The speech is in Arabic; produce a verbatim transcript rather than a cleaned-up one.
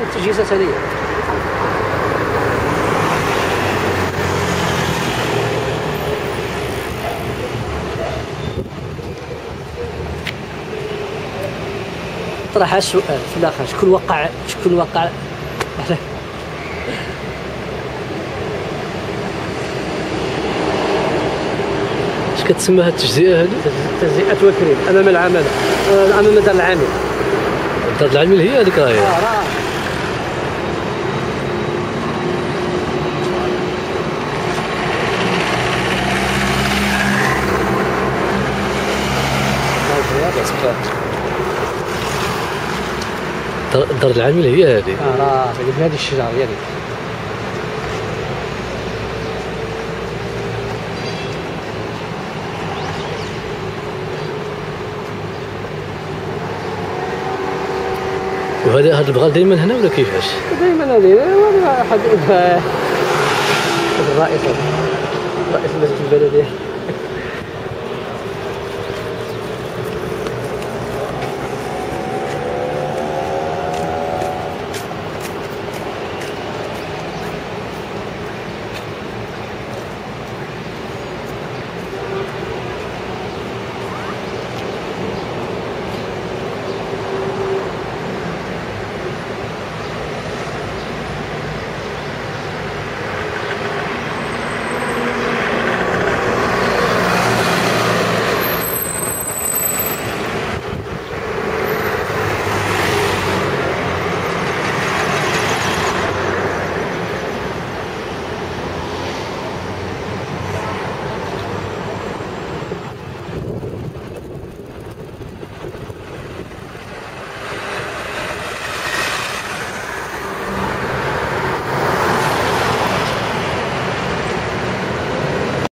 التجهيزات هذه طرح السؤال في الاخر، شكون وقع شكون وقع اش كتسمى هاد التجزئه هادي؟ تجزئه وكريم امام العمل، امام دار العامل. دار العامل هي هذيك راهي. اه راه دار العامل هي هذه. اه راه هذه الشجره هي هذيك. وهذا هذا البغال دائما هنا ولا كيفاش؟ دائما هذه واحد الرئيس الرئيس البلديه.